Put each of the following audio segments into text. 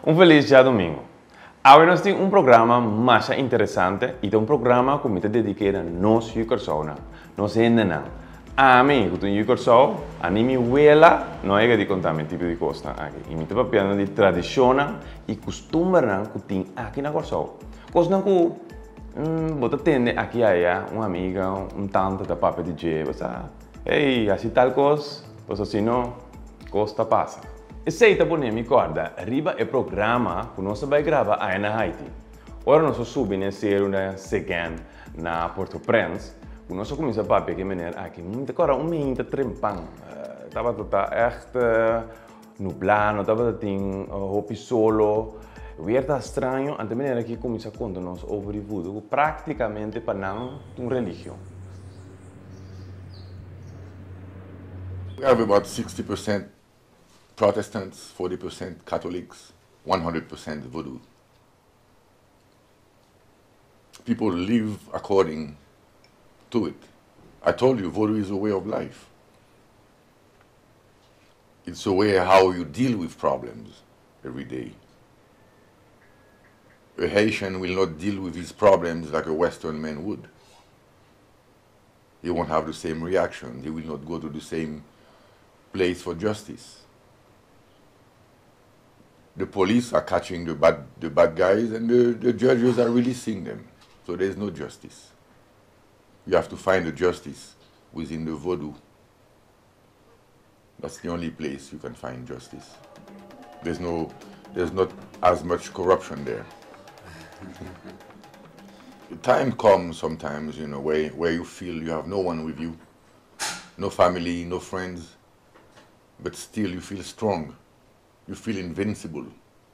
Um feliz dia domingo. Hoje nós temos programa mais interessante e um programa que me dedica a nós persona, nós gente não. A mim, que tenho persona, a minha abuela não é que contar um tipo de coisa aqui. E me estava falando de tradição e costume que tem aqui na persona. Coisa que você tem aqui aí uma amiga, tante da papa de Jay, você, ei, assim tal coisa, você assim não, costa passa. E sei que você me corda, arriba é programa que nós vamos gravar aí na Haiti. Ora nós subimos nesse uma seguinte na Port-au-Prince, que nós começamos a ver que maneira aqui, muito agora muito trempang, estava echt nublado, estava tem hopi solo, weer tá estranho, até maneira que começa a contar-nos sobre o voodoo, praticamente para não uma religião. We have about 60% Protestants, 40% Catholics, 100% Voodoo. People live according to it. I told you, Voodoo is a way of life. It's a way how you deal with problems every day. A Haitian will not deal with his problems like a Western man would. He won't have the same reaction. He will not go to the same place for justice. The police are catching the bad guys and the judges are releasing them. So there's no justice. You have to find the justice within the Voodoo. That's the only place you can find justice. There's not as much corruption there. The time comes sometimes, you know, where you feel you have no one with you, no family, no friends, but still you feel strong. You feel invincible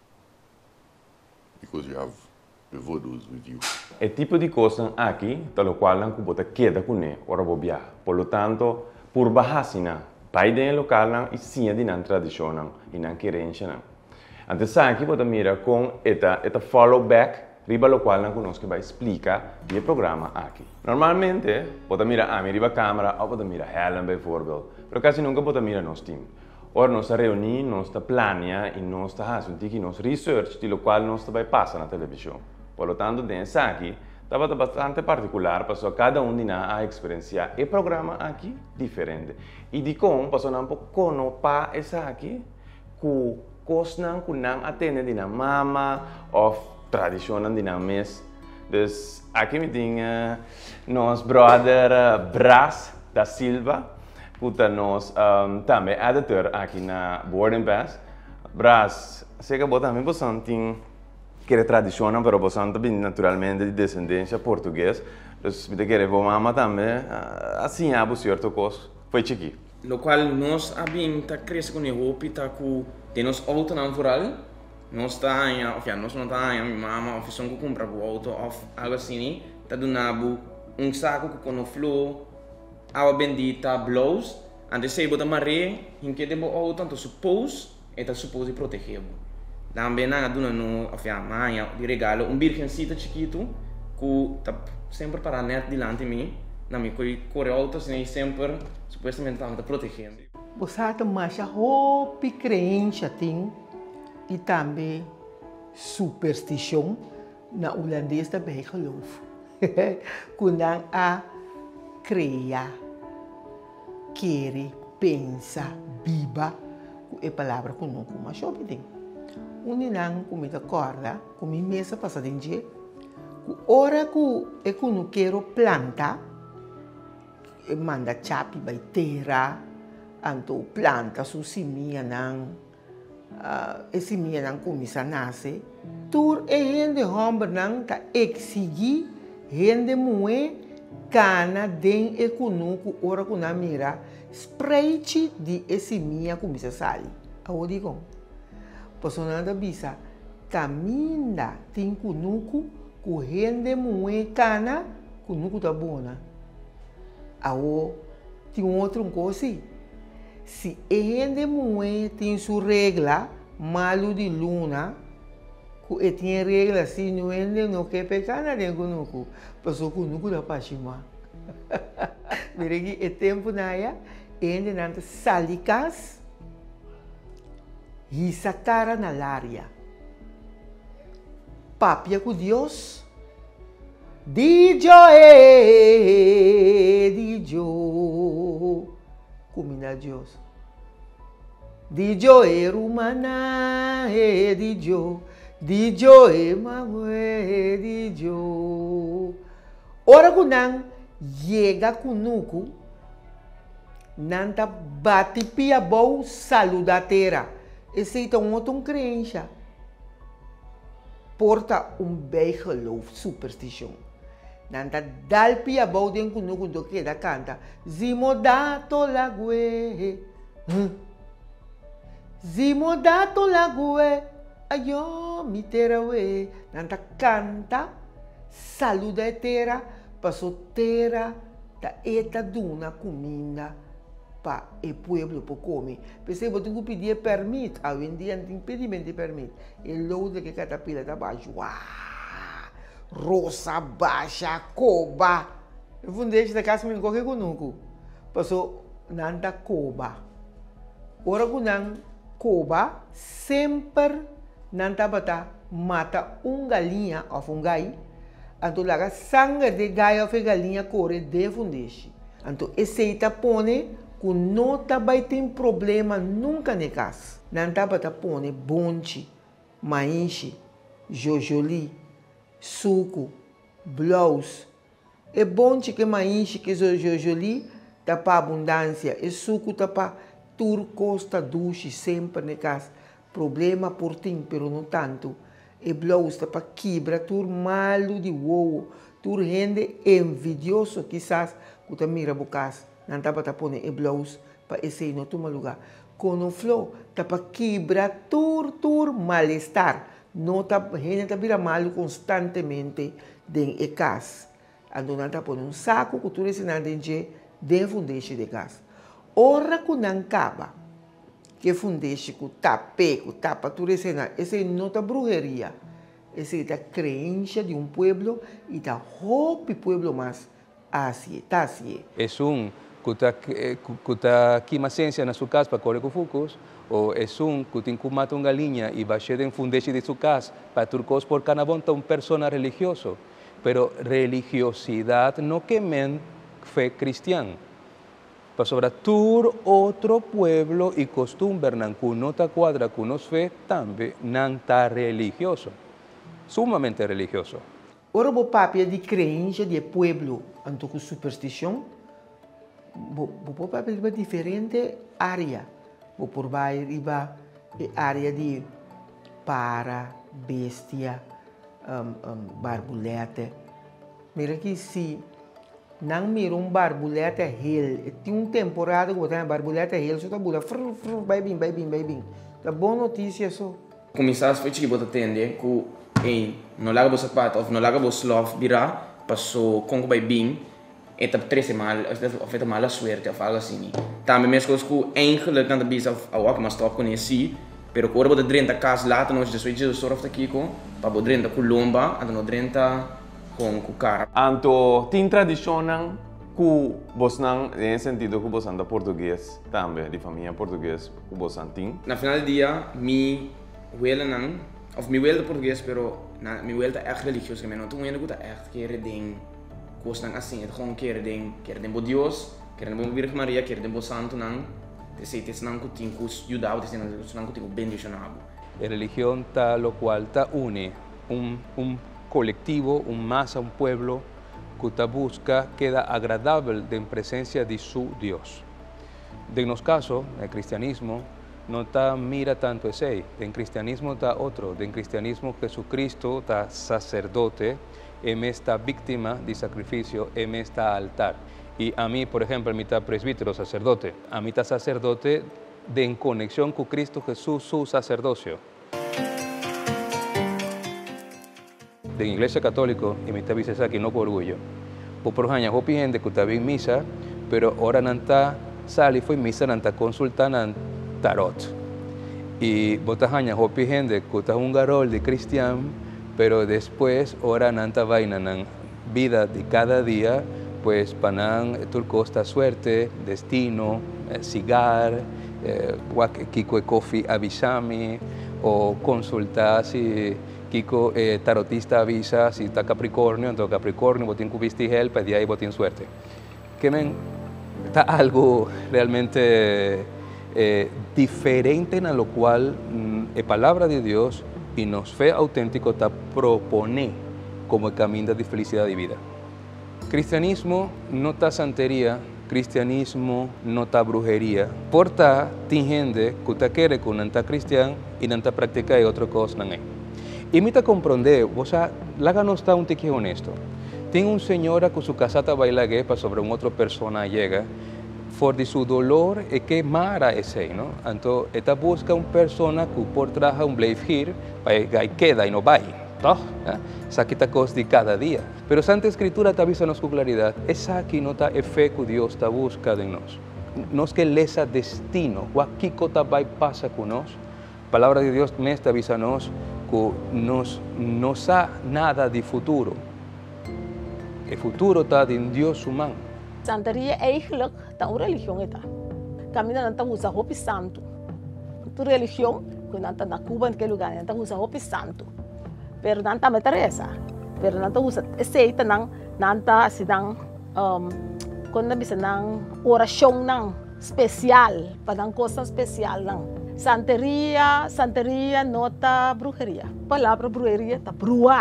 because you have the Voodoos with you. É tipo de coisa aqui, pelo qual não pode quedar com ele, ora bobiar. Por lo tanto, por bahasina, pai de local não e sim de não tradição e não querência. Antes aqui pode mirar com esta follow back, riba lo qual não conosco vai explicar o programa aqui. Normalmente pode mirar a riba câmera ou pode mirar Helen, bijvoorbeeld, pero quase nunca pode mirar nosso time. Ora nós reunimos, nós planeamos e nós fazemos research, de lo qual nós vai passar na televisão. Por lo tanto, dentro aqui, estava bastante particular, porque cada um de nós a experienciar o programa aqui diferente. E de como, porque não conhecer essa aqui, que coisas que não atende de na mama ou tradição de na mes. Então, aqui me tem nosso brother Brás da Silva, que nós também editor aqui na Boarding Pass. Brás, sei que você também tem que tradição, mas você também naturalmente de descendência portuguesa. Então, me quer ver mama também, assim há certo coisa, foi chiqui. Lo qual nós abim tá cresce com o hopi tá com de nos auto na rural, nós tá nós não tá minha mama oficina que compra o auto of algo assim, tá do nabu saco que com o flow, água bendita, blows, antes de botar maré, em que debo auto tanto suppose e tá suppose proteger. Também na duna no mãe de regalo virgencita chiquito que tá sempre para net delante de mim, na minha corre auto assim sempre supostamente tá protegendo. Você tem mais roupa creencia tem e também superstição na holandês também geloof. Quando a criar, querer, pensar, biba, é palavra que não como shopping tem. Não como da corda, como mesa passa de dia, hora que eu não quero plantar, manda chapi by terra, anto planta su simia nang, simia nang começa a nascer, tur gente homem nang ta exigir gente moe cana den econuco ora que na mira spray de simia começa a sair. Aonde digo? Pessoa da bisa caminha tem conuco com gente moe cana conuco tá bona. Aô, tem outro coisa. Se gente moe tem sua regra, malo de luna, que tem regra assim, não quer pecar nada de conuco, pessoa conuco da pachima. Mira que é tempo na ya, gente não salicas, e cara na lária. papia com Deus. Dijo, comina Deus. Dijo, rumana, dijo, mawe, dijo. Ora kunang, chega kunuku, nanta bate pia bom saludatera. Esse é um outro crença. Porta bijgeloof, superstition. Nanta dal pia bom den kunuku do que da canta. Zimodato lague. Zimodato lague. Ayo miterawe. Nanta canta. Saluda etera. Pasotera. Ta eta duna comida. Pa e pueblo po come. Percebo que pedir permit, a dia não tem impedimento de permit. E logo que catapila tá baixo. Rosa baixa, coba. Eu vou deixar da casa me qualquer conuco. Passou nanda coba. Ora kunang coba sempre nanda bata mata galinha ou gai. Anto laga sangue de gai ou galinha corre de fundeshi. Anto esse pone que não vai ter problema nunca na casa. Não está para pôr bonche, maíz, jojoli, suco, blouse. É bonche que maíz que jojoli está para abundância. E suco está para turcosta duche sempre na casa. Problema por tim, pero não tanto. E blouse está para quebra, tur malo de uovo, tur gente envidioso quizás que está mira a casa. Não está para pôr e blouse para esse não toma lugar. Com o flow, está para quebrar tur mal-estar. Não está gente está vira malo constantemente dentro de casa. Então não está pôr saco que tu ensina dentro de fundeixe de casa. Ora que não acaba, que fundeixe que tapa tu ensina, esse não está brujeria. Esse é a crença de pueblo e da roupa pueblo mais assim, tá assim. Kuta kimasensia na su casa para correr com focos, ou é que tem que matar uma galinha e baixar em fundeche de su casa para turcos por canabonta uma persona religioso. Pero religiosidade não quemen fé cristiana. Para sobre tur outro pueblo e costumbre que não está quadra com nos fé também não está religioso, sumamente religioso. Ora o papel de crença de pueblo, anto com superstição. O papel é diferente área. O por baixo riba área de para, bestia, barbulete. Mira que se não mira barbulete hel, tem temporada que tem barbulete hel, só tá bula, vai bem. Tá boa notícia só. Começar foi que você atende que não larga o sapato ou não larga o slof virá, passou com o bem. Het op 3 maal, of het mal suerte of algo assim. Também mesmo que eigenlijk aan de bisa awak mas stop com esse, pero quando você drenta casa lá, nós já suíte sorf aqui com, para você drenta com lomba, então drenta com cara. Anto tem tradição que você não, em sentido que você anda português, também de família português, que você tem. Na final do dia, mi wele não, of mi wele português, pero mi wele tá echt religioso, que me não tô vendo que tá echt querer ding. Coisa assim, é gewoon querer den Deus, querer den Virgem Maria, querer den Santo não, esse não que tem que ajudar, esse não que tem que bendicionar. A religión está lo cual está une colectivo, masa, pueblo que busca queda agradable en presencia de su Dios. En nuestro caso, el cristianismo no está mira tanto ese, en cristianismo está otro, en cristianismo Jesucristo está sacerdote, él está víctima de sacrificio, él está altar. Y a mí, por ejemplo, a mí está presbítero, sacerdote, a mí está sacerdote en conexión con Cristo Jesús, su sacerdocio. De la Iglesia Católica, y me está diciendo aquí no con orgullo. Por años, yo gente que está en misa, pero ahora no está sali fue misa, no está consultando tarot. Y botas años, yo gente que está un garol de cristiano, pero después ahora no está vaina en vida de cada día, pues panan turcosta suerte, destino, cigar, kiko coffee avisami, o consultar si Kiko tarotista avisa si está Capricornio, entonces Capricornio botín cubiste y help, y ahí botín suerte. Que men, está algo realmente diferente en lo cual la palabra de Dios y nos fe auténtico te propone como el camino de felicidad y vida. Cristianismo no está santería, cristianismo no está brujería. Porta ti gente que te quiere que no está cristiano y no está practica y otra cosa no es. Y me te comprende, o sea, la no está un tique honesto. Tiene un señora que su casata baila guepa sobre una otra persona llega, for de su dolor es que mara ese, ¿no? Entonces, esta busca una persona que por traja un blade here, para que queda y no vaya. ¿No? Esa quita cosa de cada día. Pero Santa Escritura te avisa con claridad, esa aquí no está fe que Dios te busca de nos. No es que lesa destino, aquí cota va y pasa con nos. Palabra de Dios me está avisándonos que no sa nada de futuro. El futuro está en Dios humano. Santería eigenlijk está una religión esta. Camina nanta usa hopi santo. Tu religión, que nanta na Cuba en qué lugar, nanta usa hopi santo. Pero nanta me Teresa. Pero nanta usa aceita nanta asidang quando bisa nang oração nang especial, padang coisa especial nang. Santeria nota brujeria. Palavra brujeria tá brua.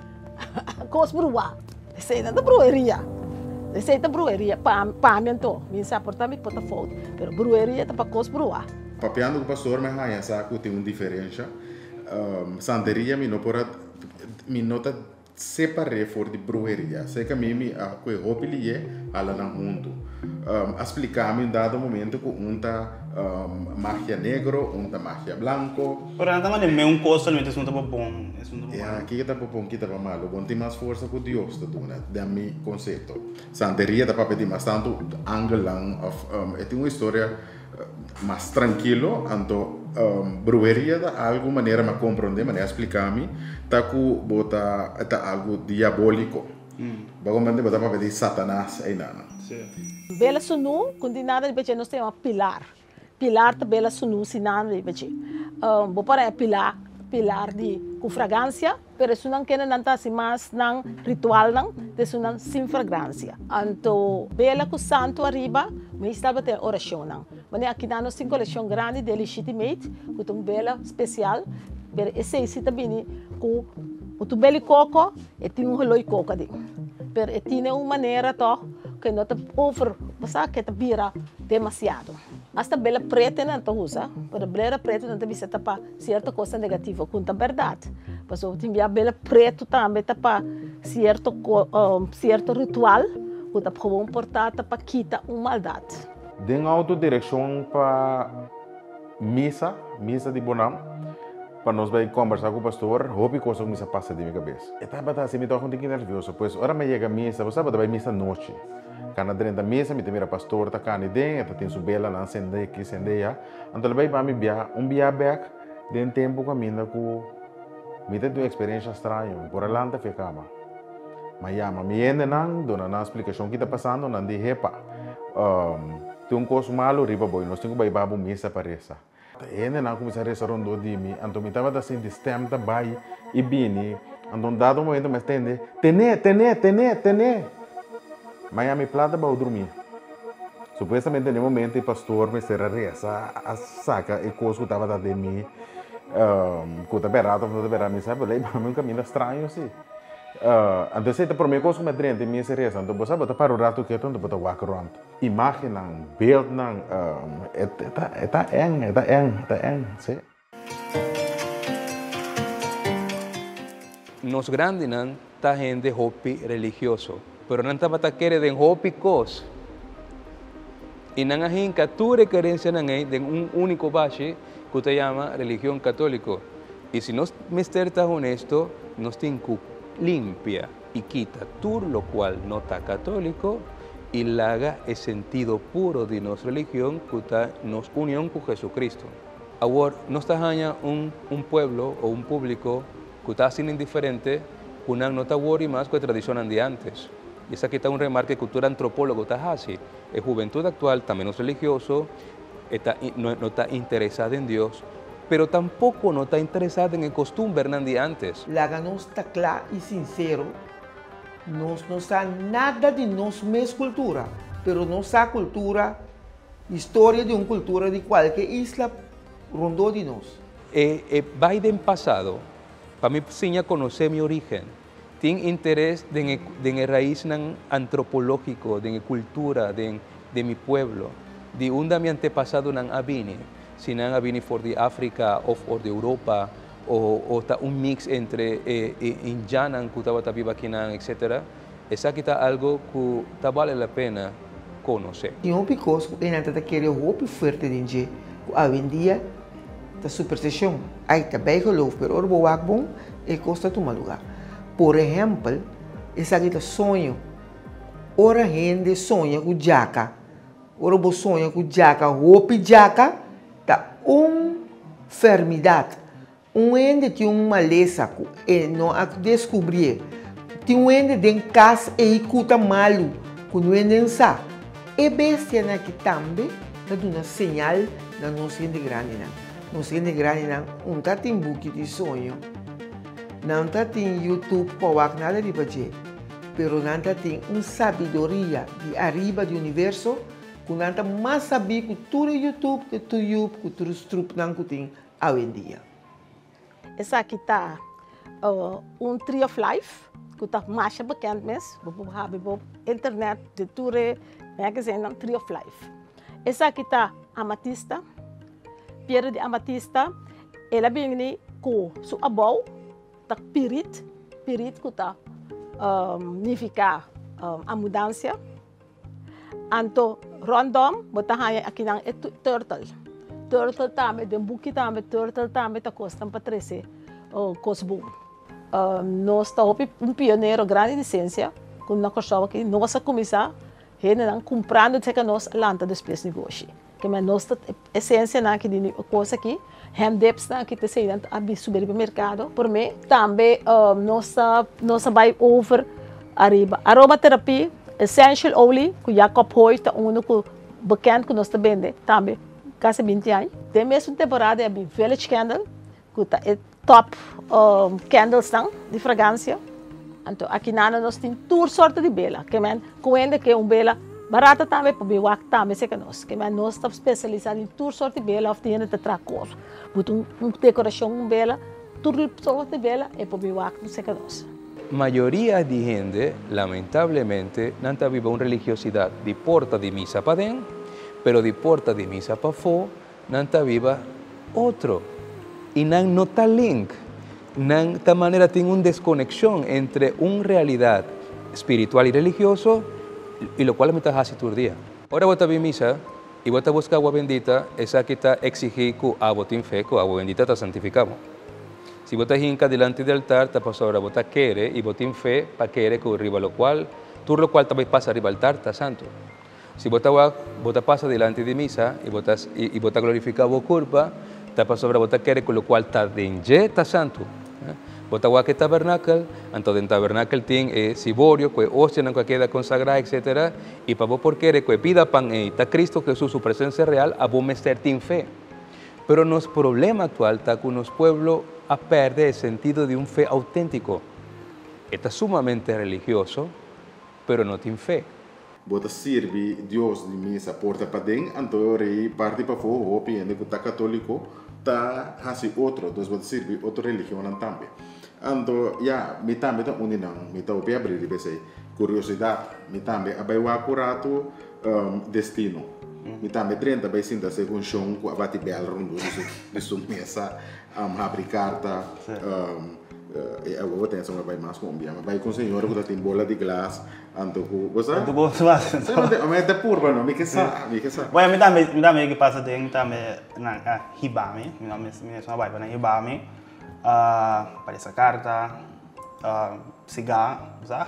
Cos brua. Aceita da brujeria. Aceita brujeria pa miento. Minsa portami pota foto. Pero brujeria tá pa cos brua. Papiando com o pastor me raia saco tem uma diferença. Santeria mi nota separé for de brujeria. Sei que a mim a coisa hopilie ala na mundo. Explicar-me em dado momento que tá magia negro, tá magia blanco. Pero nada más de un costo no es un tipo bom, es un tipo malo. Aqui que tá bom, que tá malo. Bom tem mais força que Deus tá dando, da mi conceito. Santeria tá para pedir mais tanto angelang of tem uma história mais tranquilo, então brujeria da algo maneira me compreender, maneira explicar-me, tá que bota tá algo diabólico. Bagomante bota para pedir Satanás aí nada. Bela sunu, quando nada de beche nós temos pilar. Pilar tá bela sunu se nada de beche. Vou para pilar de com fragrância, pero isso não quer nada assim mais não ritual não, isso não sem fragrância. Então bela com santo arriba, me estava ter oração não. Mas aqui nós temos coleção grande de legitimate, com um bela especial, pero esse aí também com o belo coco e tem um relógio coco ali. Pero tem uma maneira to que não te over, você que te vira demasiado. Hasta bela preta não te usa, pero bela preta não te bisa tapa certa coisa negativa, conta verdade. Mas o tem bela preto também tapa certo ritual, que te pode portar tapa quita uma maldade. Den autodireção para missa de Bonam, para nós vai conversar com o pastor, houve coisa que missa passa de minha cabeça. E estava assim, me estou um pouquinho nervioso, pois hora me chega a missa, você vai missa noite. Quando dentro da missa, me mira pastor, tá cá dentro, tem subela lá, acende aqui, acende já. Então vai para me via back, de tempo caminho com me tem uma experiência estranha, por alante ficava. Mas já, me ainda não, dona na explicação que está passando, não de repa. Tem um coisa malo, riba boy, nós temos que ir para a missa para essa. Ainda não começar a rezar rondo de mim, então me estava assim de stem também e bem, então dado momento me estende, tené. Mas a minha plata vai dormir. Supostamente no momento o pastor me será reza, a saca e coisa que estava de mim, que estava errado, não estava errado, me sabe, lá é um caminho estranho assim. Então se te promete coisa que me drente me será reza, então você bota para o rato que então bota walk around. Imagem, beeld, está eng, sim. Nos grandes não tá gente hopi religioso. Pero não estava querer de hopi cos. E não há que tu requerência não é de único base que se chama religião católica. E se nós estamos honesto, nós temos que limpia y quita todo lo cual no está católico y haga el sentido puro de nuestra religión que está en unión con Jesucristo. Ahora, no está un pueblo o un público que está sin indiferente, que no está worry más con la tradición de antes. Y esa aquí está un remarque de cultura antropólogo está así. La juventud actual, también es religioso, no está interesada en Dios, pero tampoco no está interesada en el costumbre de antes. Laga nos está claro y sincero, nos no sabe nada de nos mesma cultura, pero nos sabe cultura, historia de una cultura de cualquier isla rondó de nos. Biden pasado, para mí, sin conocer mi origen, tiene interés de la raíz antropológico, de la cultura, de mi pueblo, de donde mi antepasado han venido. Si han venido de África o de Europa, o está un mix entre indianos que estaba viva aquí, etc. Es aquí algo que vale la pena conocer. E um picos, ele está querendo roupa forte de gente, hoje em dia, a superstição, aí está bem geloof, mas o boa bom, ele custa tomar lugar. Por exemplo, esse aqui é sonho, ora gente sonha com jaca, ora bo sonha com jaca, roupa e jaca, tá enfermidade. Ende tinha uma maleza que não a descobrir. Tinha ende dentro de casa e escuta malo, quando ende não sabe. E bestia que também está dando uma señal na nossa gente grande. Nossa gente grande não está tem book de sonho, não está tem YouTube para nada de fazer, pero não está tem uma sabedoria de arriba do universo, que não está mais saber que tudo é YouTube, que tudo os truques não tem hoje em dia. Essa aqui está Tree of Life, que está mais bekend mesmo, we hebben op internet de toeren magazine Tree of Life. Essa aqui está amatista, piedra de amatista, ela vem com su abau, tá pirit que está significa a mudança. Anto random, bota aqui na turtle. Turtle também, de buki também, turtle também tá costando para 13 cosbo. Nós estamos pioneiro grande de ciência, com nós achamos que nós começar a comprando que nós lanta dos negócios. Que mas nossa essência na que de coisa aqui, handdeps na que te sei a subir para o mercado. Por mim também nossa vai over arriba. Aromaterapia, essential oil, que Jacob Hoy tá único bekend que nós tá vende também. Quase 20 anos. Tem mesmo temporada é Village Candle, que tá top candles de fragrância. Então aqui nós tem toda sorte de vela, que man coende que vela barata também para biwak também se que nós estamos especializados em toda sorte de vela, of tiene de tracor, botou decoração vela, toda sorte de vela é para biwak não se que nós. Mayoría de gente, lamentablemente, não está viva uma religiosidade de porta de misa para dentro, pero de porta de misa para fora, não está viva outro. Y no está link, de esta manera tiene una desconexión entre una realidad espiritual y religiosa, y lo cual me está haciendo todo el día. Ahora voy a ver misa y voy a buscar agua bendita, esa que está exigir que agua tiene fe, que agua bendita está santificada. Si vos estás hinca delante del altar, te pasa ahora vos quiere y vos tienes fe para querer que arriba lo cual también pasa arriba al altar, está santo. Si vos pasa delante de misa y vos glorificado vos culpa, está para sobre vos quiere con lo cual está dentro está santo. Vos está que tabernáculo, entonces en tabernáculo tiene ciborio, que hostia que queda consagrada, etc. Y para vos por querer que pida pan está Cristo Jesús, su presencia real, a vos meter tiene fe. Pero nuestro problema actual está que los pueblos a perder el sentido de un fe auténtico. Está sumamente religioso, pero no tiene fe. Bota sirve Deus de misa porta para dentro, então rei parte para fora, o piende que tá católico, tá assim outro, então bota sirve outra religião também. Então, me também tá unindo, me tá o pé abrir, pensei, curiosidade, me também abai o acurato destino. Me também 30 vai sinta segundo chão com a bate bela rundo de sua mesa, abrir carta. Eu vou ter essa vai mais com mas vai com o senhor que tem bola de glass anto ku você Tu gosto mais. Mas é purba não me que sa Bueno, me dá que passa tem também na hibami, me só vai para hibami. Para essa carta, cigarro, sabe?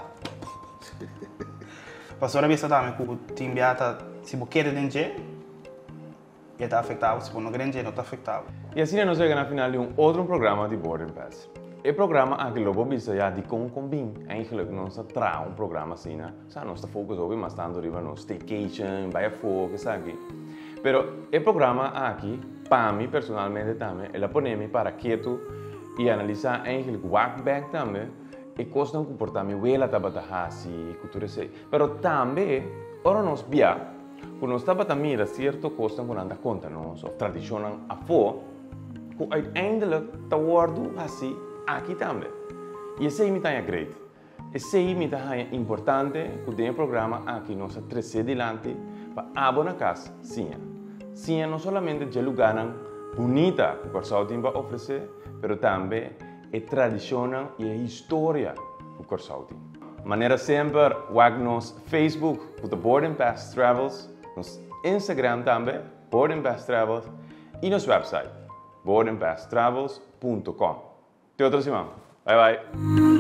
Pastora vista também que te enviata se você quer dentro e está afetado, se não quer não está afetado. Y así nos llegan al final de un otro programa de Boarding Pass. El programa anche lo visto ya di con combin, eigenlijk non sta tra un programma assim, né? Sa non sta focus over mas tanto arriva no staycation, vai a fuoco, sa aqui. Pero el programa aqui para mim, personalmente também, ela põe-me para quieto e analisar eigenlijk back também e coisa não comportamento ela estava assim, cultura sei. Pero também, ora nós via, quando nós estava a mirar certo coisa quando anda conta nós, ou tradição a fora, que uiteindelijk te worden assim aqui também. E esse é muito great. Esse é muito importante que o programa aqui nós trazer adiante para abonar casa, sim. Sim, não somente de lugar bonita que o Corsautin vai oferecer, mas também é tradição e é história que o Corsautin. Maneira sempre, wag nos Facebook com o Board and Pass Travels, nos Instagram também, Board and Pass Travels, e nos website boardandpasstravels.com. Até outra semana. Bye bye.